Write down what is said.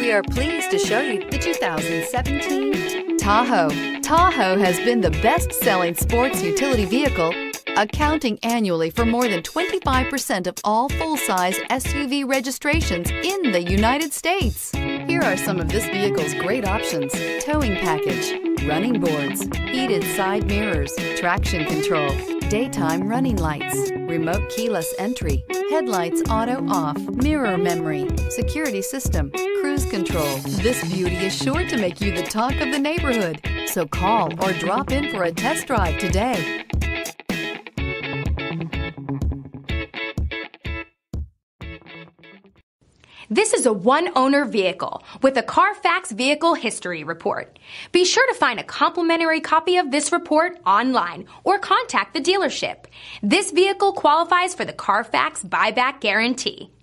We are pleased to show you the 2017 Tahoe. Tahoe has been the best-selling sports utility vehicle, accounting annually for more than 25% of all full-size SUV registrations in the United States. Here are some of this vehicle's great options: towing package, running boards, heated side mirrors, traction control, daytime running lights, remote keyless entry, headlights auto off, mirror memory, security system, cruise control. This beauty is sure to make you the talk of the neighborhood. So call or drop in for a test drive today. This is a one-owner vehicle with a Carfax Vehicle History Report. Be sure to find a complimentary copy of this report online or contact the dealership. This vehicle qualifies for the Carfax Buyback Guarantee.